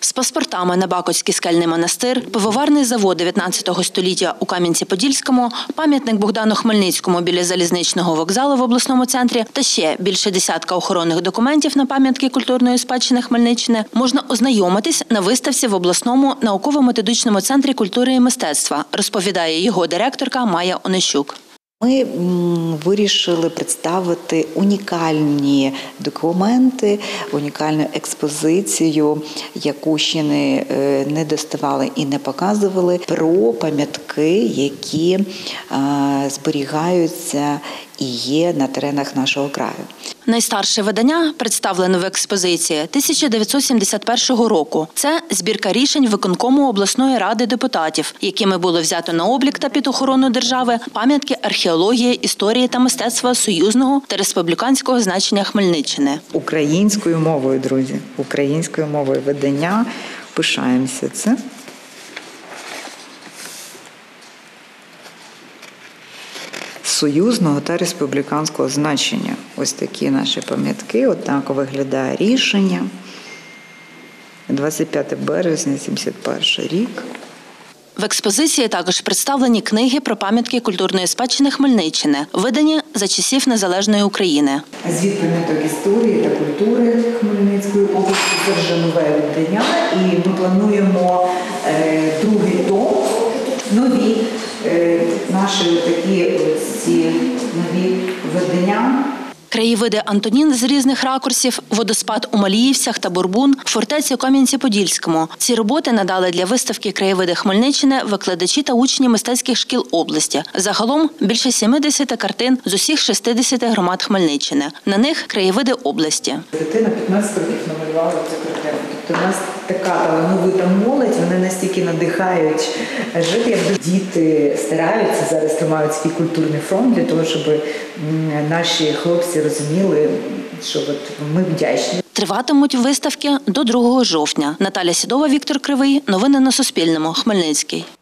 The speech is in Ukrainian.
З паспортами на Бакоцький скельний монастир, пивоварний завод 19 століття у Кам'янці-Подільському, пам'ятник Богдану Хмельницькому біля залізничного вокзалу в обласному центрі та ще більше десятка охоронних документів на пам'ятки культурної спадщини Хмельниччини можна ознайомитись на виставці в обласному науково-методичному центрі культури і мистецтва, розповідає його директорка Майя Онищук. Ми вирішили представити унікальні документи, унікальну експозицію, яку ще не доставали і не показували, про пам'ятки, які зберігаються і є на теренах нашого краю. Найстарше видання, представлене в експозиції, 1971 року. Це збірка рішень виконкому обласної ради депутатів, якими було взято на облік та під охорону держави пам'ятки археології, історії та мистецтва союзного та республіканського значення Хмельниччини. Українською мовою, друзі, українською мовою видання. Пишаємося це. Союзного та республіканського значення. Ось такі наші пам'ятки, отак виглядає рішення. 25 березня, 71 рік. В експозиції також представлені книги про пам'ятки культурної спадщини Хмельниччини, видані за часів незалежної України. Звіт пам'яток історії та культури Хмельницької області – це вже нове видання, і ми плануємо другий том, нові наші такі ці нові видання. Краєвиди Антонін з різних ракурсів, водоспад у Маліївцях та Бурбун, фортеці у Кам'янці-Подільському. Ці роботи надали для виставки «Краєвиди Хмельниччини» викладачі та учні мистецьких шкіл області. Загалом більше 70 картин з усіх 60 громад Хмельниччини. На них краєвиди області. Дитина 15 років намалювала цю картину. Тобто у нас така талановита молодь, вони настільки надихають жити. Якби діти стараються, зараз тримають свій культурний фронт для того, щоб наші хлопці розуміли, що ми вдячні. Триватимуть виставки до 2 жовтня. Наталя Сідова, Віктор Кривий. Новини на Суспільному. Хмельницький.